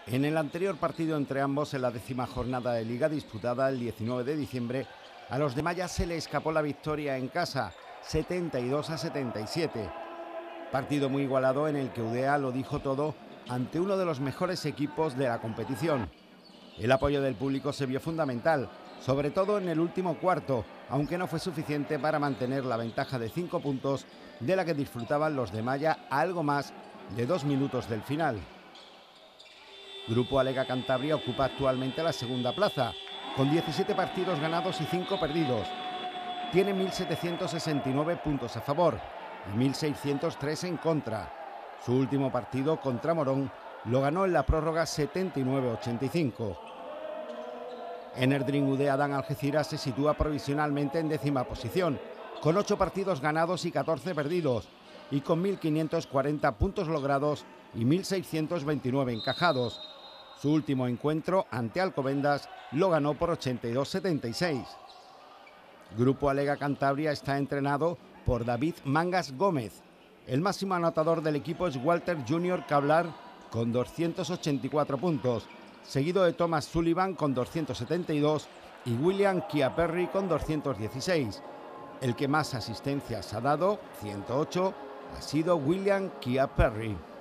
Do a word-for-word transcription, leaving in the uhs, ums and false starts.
En el anterior partido entre ambos, en la décima jornada de Liga disputada el diecinueve de diciembre, a los de Malla se le escapó la victoria en casa, setenta y dos a setenta y siete. Partido muy igualado en el que Udea lo dijo todo ante uno de los mejores equipos de la competición. El apoyo del público se vio fundamental, sobre todo en el último cuarto, aunque no fue suficiente para mantener la ventaja de cinco puntos de la que disfrutaban los de Malla a algo más de dos minutos del final. Grupo Alega Cantabria ocupa actualmente la segunda plaza, con diecisiete partidos ganados y cinco perdidos. Tiene mil setecientos sesenta y nueve puntos a favor y mil seiscientos tres en contra. Su último partido contra Morón lo ganó en la prórroga setenta y nueve a ochenta y cinco. Enerdrin Udea Dan Algeciras se sitúa provisionalmente en décima posición, con ocho partidos ganados y catorce perdidos, y con mil quinientos cuarenta puntos logrados y mil seiscientos veintinueve encajados. Su último encuentro ante Alcobendas lo ganó por ochenta y dos a setenta y seis. Grupo Alega Cantabria está entrenado por David Mangas Gómez. El máximo anotador del equipo es Walter Junior Cablar con doscientos ochenta y cuatro puntos, seguido de Thomas Sullivan con doscientos setenta y dos y William Chiaperri con doscientos dieciséis. El que más asistencias ha dado, ciento ocho, ha sido William Chiaperri.